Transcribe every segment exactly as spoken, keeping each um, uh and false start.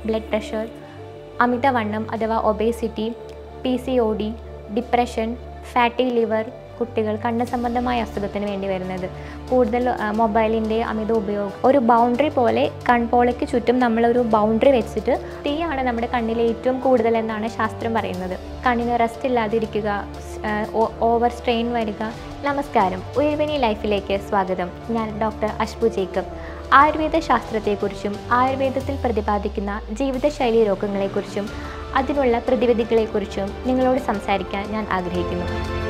Blood pressure, അമിതവണ്ണം അഥവാ obesity, P C O D, depression, fatty liver, കുട്ടികൾ കണ്ണ് സംബന്ധമായ അസുഖത്തിന് വേണ്ടി വരുന്നത്, കൂടുതൽ മൊബൈലിൻ്റെ അമിത ഉപയോഗം, ഒരു ബൗണ്ടറി പോലെ കൺപോളയ്ക്ക് ചുറ്റും നമ്മളൊരു ബൗണ്ടറി വെച്ചിട്ട് തീയാണ് നമ്മുടെ കണ്ണിലെ ഏറ്റവും കൂടുതൽ എന്നാണ് ശാസ്ത്രം പറയുന്നത്. കണ്ണിന് റെസ്റ്റ് ഇല്ലാതിരിക്കുക, ഓവർ സ്ട്രെയിൻ വരിക. നമസ്കാരം, ഉയർവിനി ലൈഫിലേക്ക് സ്വാഗതം. ഞാൻ ഡോക്ടർ അഷ്ബു ജേക്കബ്. ആയുർവേദ ശാസ്ത്രത്തെക്കുറിച്ചും ആയുർവേദത്തിൽ പ്രതിപാദിക്കുന്ന ജീവിതശൈലി രോഗങ്ങളെക്കുറിച്ചും അതിനുള്ള പ്രതിവിധികളെക്കുറിച്ചും നിങ്ങളോട് സംസാരിക്കാൻ ഞാൻ ആഗ്രഹിക്കുന്നു.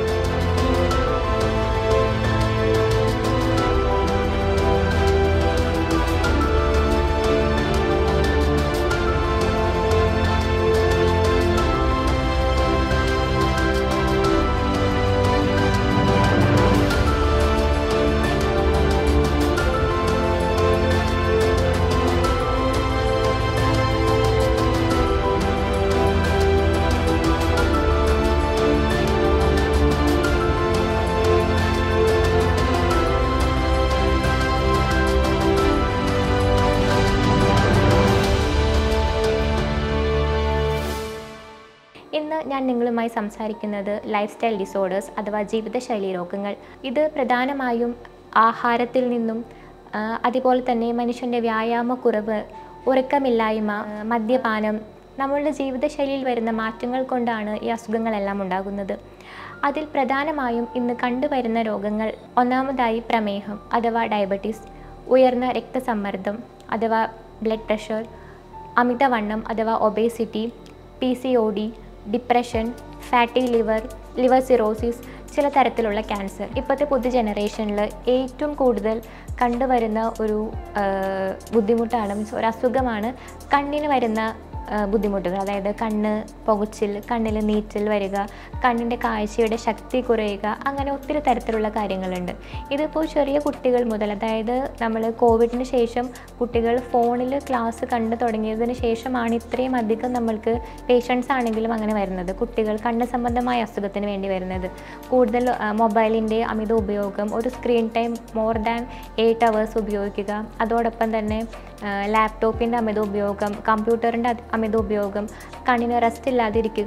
ഇന്ന് ഞാൻ നിങ്ങളുമായി സംസാരിക്കുന്നത് ലൈഫ് സ്റ്റൈൽ ഡിസോർഡേഴ്സ് അഥവാ ജീവിതശൈലി രോഗങ്ങൾ. ഇത് പ്രധാനമായും ആഹാരത്തിൽ നിന്നും അതുപോലെ തന്നെ മനുഷ്യൻ്റെ വ്യായാമക്കുറവ്, ഉറക്കമില്ലായ്മ, മദ്യപാനം, നമ്മളുടെ ജീവിതശൈലിയിൽ വരുന്ന മാറ്റങ്ങൾ കൊണ്ടാണ് ഈ അസുഖങ്ങളെല്ലാം ഉണ്ടാകുന്നത്. അതിൽ പ്രധാനമായും ഇന്ന് കണ്ടുവരുന്ന രോഗങ്ങൾ ഒന്നാമതായി പ്രമേഹം അഥവാ ഡയബറ്റീസ്, ഉയർന്ന രക്തസമ്മർദ്ദം അഥവാ ബ്ലഡ് പ്രഷർ, അമിതവണ്ണം അഥവാ obesity, P C O D, depression, fatty liver, liver cirrhosis, ചില തരത്തിലുള്ള ക്യാൻസർ. ഇപ്പോഴത്തെ പുതിയ ജനറേഷനിൽ ഏറ്റവും കൂടുതൽ കണ്ടുവരുന്ന ഒരു ബുദ്ധിമുട്ടാണ്, മീൻസ് ഒരു അസുഖമാണ് കണ്ണിന് വരുന്ന ബുദ്ധിമുട്ടുകൾ. അതായത് കണ്ണ് പുകച്ചിൽ, കണ്ണിൽ നീറ്റൽ വരിക, കണ്ണിൻ്റെ കാഴ്ചയുടെ ശക്തി കുറയുക, അങ്ങനെ ഒത്തിരി തരത്തിലുള്ള കാര്യങ്ങളുണ്ട്. ഇതിപ്പോൾ ചെറിയ കുട്ടികൾ മുതൽ, അതായത് നമ്മൾ കോവിഡിന് ശേഷം കുട്ടികൾ ഫോണിൽ ക്ലാസ് കണ്ടു തുടങ്ങിയതിന് ശേഷമാണ് ഇത്രയും അധികം നമ്മൾക്ക് പേഷ്യൻസ് ആണെങ്കിലും അങ്ങനെ വരുന്നത്, കുട്ടികൾ കണ്ണ് സംബന്ധമായ അസുഖത്തിന് വേണ്ടി വരുന്നത്. കൂടുതൽ മൊബൈലിൻ്റെ അമിത ഉപയോഗം, ഒരു screen time more than eight hours ഉപയോഗിക്കുക, അതോടൊപ്പം തന്നെ ലാപ്ടോപ്പിൻ്റെ അമിത ഉപയോഗം, കമ്പ്യൂട്ടറിൻ്റെ അമിത ഉപയോഗം, കണ്ണിന് റെസ്റ്റ് ഇല്ലാതിരിക്കുക,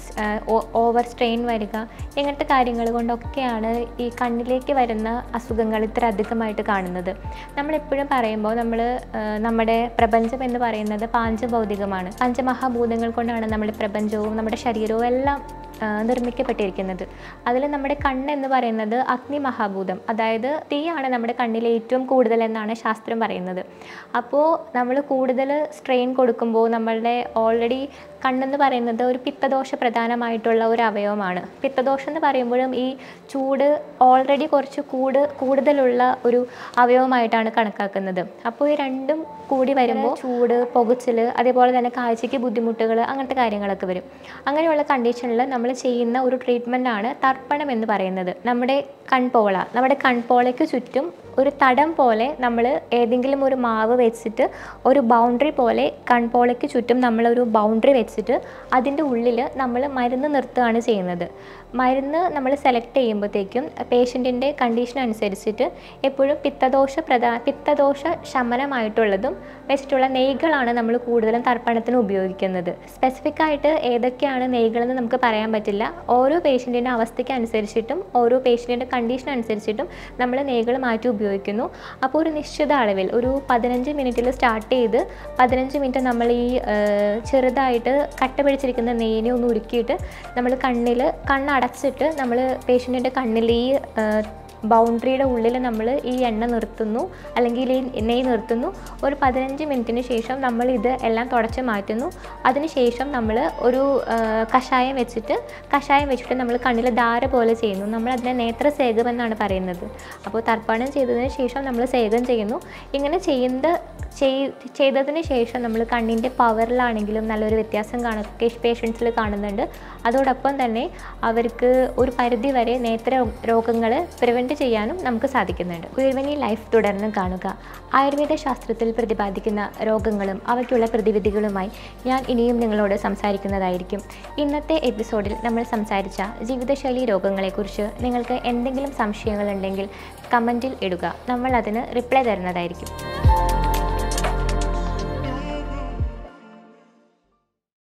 ഓവർ സ്ട്രെയിൻ വരിക, ഇങ്ങനത്തെ കാര്യങ്ങൾ കൊണ്ടൊക്കെയാണ് ഈ കണ്ണിലേക്ക് വരുന്ന അസുഖങ്ങൾ ഇത്ര അധികമായിട്ട് കാണുന്നത്. നമ്മളെപ്പോഴും പറയുമ്പോൾ നമ്മൾ നമ്മുടെ പ്രപഞ്ചം എന്ന് പറയുന്നത് പാഞ്ചഭൗതികമാണ്. പഞ്ചമഹാഭൂതങ്ങൾ കൊണ്ടാണ് നമ്മുടെ പ്രപഞ്ചവും നമ്മുടെ ശരീരവും എല്ലാം നിർമ്മിക്കപ്പെട്ടിരിക്കുന്നത്. അതിൽ നമ്മുടെ കണ്ണെന്ന് പറയുന്നത് അഗ്നിമഹാഭൂതം, അതായത് തീയാണ് നമ്മുടെ കണ്ണിലെ ഏറ്റവും കൂടുതൽ എന്നാണ് ശാസ്ത്രം പറയുന്നത്. അപ്പോൾ നമ്മൾ കൂടുതൽ സ്ട്രെയിൻ കൊടുക്കുമ്പോൾ നമ്മളുടെ ഓൾറെഡി കണ്ണെന്ന് പറയുന്നത് ഒരു പിത്തദോഷ പ്രധാനമായിട്ടുള്ള ഒരു അവയവമാണ്. പിത്തദോഷം എന്ന് പറയുമ്പോഴും ഈ ചൂട് ഓൾറെഡി കുറച്ച് കൂട് കൂടുതലുള്ള ഒരു അവയവമായിട്ടാണ് കണക്കാക്കുന്നത്. അപ്പോൾ ഈ രണ്ടും കൂടി വരുമ്പോൾ ചൂട്, പുകച്ചിൽ, അതേപോലെ തന്നെ കാഴ്ചയ്ക്ക് ബുദ്ധിമുട്ടുകൾ, അങ്ങനത്തെ കാര്യങ്ങളൊക്കെ വരും. അങ്ങനെയുള്ള കണ്ടീഷനിൽ നമ്മൾ ചെയ്യുന്ന ഒരു ട്രീറ്റ്മെൻറ്റാണ് തർപ്പണം എന്ന് പറയുന്നത്. നമ്മുടെ കൺപോള, നമ്മുടെ കൺപോളയ്ക്ക് ചുറ്റും ഒരു തടം പോലെ നമ്മൾ ഏതെങ്കിലും ഒരു മാവ് വെച്ചിട്ട് ഒരു ബൗണ്ടറി പോലെ കൺപോളയ്ക്ക് ചുറ്റും നമ്മളൊരു ബൗണ്ടറി വെച്ചിട്ട് അതിൻ്റെ ഉള്ളിൽ നമ്മൾ മരുന്ന് നിർത്തുകയാണ് ചെയ്യുന്നത്. മരുന്ന് നമ്മൾ സെലക്ട് ചെയ്യുമ്പോഴത്തേക്കും പേഷ്യൻറ്റിൻ്റെ കണ്ടീഷൻ അനുസരിച്ചിട്ട് എപ്പോഴും പിത്തദോഷ പ്രധാ പിത്തദോഷ ശമനമായിട്ടുള്ളതും വെച്ചിട്ടുള്ള നെയ്കളാണ് നമ്മൾ കൂടുതലും തർപ്പണത്തിന് ഉപയോഗിക്കുന്നത്. സ്പെസിഫിക് ആയിട്ട് ഏതൊക്കെയാണ് നെയ്കളെന്ന് നമുക്ക് പറയാൻ പറ്റില്ല. ഓരോ പേഷ്യൻറ്റിൻ്റെ അവസ്ഥയ്ക്ക് അനുസരിച്ചിട്ടും ഓരോ പേഷ്യൻറ്റിൻ്റെ കണ്ടീഷൻ അനുസരിച്ചിട്ടും നമ്മൾ നെയ്കൾ മാറ്റി ഉപയോഗിക്കുന്നു. അപ്പോൾ ഒരു നിശ്ചിത അളവിൽ ഒരു പതിനഞ്ച് മിനിറ്റിൽ സ്റ്റാർട്ട് ചെയ്ത് പതിനഞ്ച് മിനിറ്റ് നമ്മൾ ഈ ചെറുതായിട്ട് കട്ട പിടിച്ചിരിക്കുന്ന നെയ്യിനെ ഒന്ന് ഉരുക്കിയിട്ട് നമ്മൾ കണ്ണിൽ കണ്ണടച്ചിട്ട് നമ്മൾ പേഷ്യൻറ്റിൻ്റെ കണ്ണിൽ ഈ ബൗണ്ടറിയുടെ ഉള്ളിൽ നമ്മൾ ഈ എണ്ണ നിർത്തുന്നു, അല്ലെങ്കിൽ ഈ നെയ്യ് നിർത്തുന്നു. ഒരു പതിനഞ്ച് മിനിറ്റിന് ശേഷം നമ്മൾ ഇത് എല്ലാം തുടച്ച് മാറ്റുന്നു. അതിനുശേഷം നമ്മൾ ഒരു കഷായം വെച്ചിട്ട് കഷായം വെച്ചിട്ട് നമ്മൾ കണ്ണിൽ ധാര പോലെ ചെയ്യുന്നു. നമ്മൾ അതിനെ നേത്രസേകം എന്നാണ് പറയുന്നത്. അപ്പോൾ തർപ്പണം ചെയ്തതിന് ശേഷം നമ്മൾ സേകം ചെയ്യുന്നു. ഇങ്ങനെ ചെയ്യുന്ന ചെയ്തതിന് ശേഷം നമ്മൾ കണ്ണിൻ്റെ പവറിലാണെങ്കിലും നല്ലൊരു വ്യത്യാസം കാണും പേഷ്യൻസിൽ കാണുന്നുണ്ട്. അതോടൊപ്പം തന്നെ അവർക്ക് ഒരു പരിധി വരെ നേത്ര രോഗങ്ങൾ പ്രിവെൻറ്റ് ചെയ്യാനും നമുക്ക് സാധിക്കുന്നുണ്ട്. ഉയർവിനി ലൈഫ് തുടർന്ന് കാണുക. ആയുർവേദ ശാസ്ത്രത്തിൽ പ്രതിപാദിക്കുന്ന രോഗങ്ങളും അവയ്ക്കുള്ള പ്രതിവിധികളുമായി ഞാൻ ഇനിയും നിങ്ങളോട് സംസാരിക്കുന്നതായിരിക്കും. ഇന്നത്തെ എപ്പിസോഡിൽ നമ്മൾ സംസാരിച്ച ജീവിതശൈലി രോഗങ്ങളെക്കുറിച്ച് നിങ്ങൾക്ക് എന്തെങ്കിലും സംശയങ്ങളുണ്ടെങ്കിൽ കമൻറ്റിൽ ഇടുക. നമ്മൾ അതിന് റിപ്ലൈ തരുന്നതായിരിക്കും.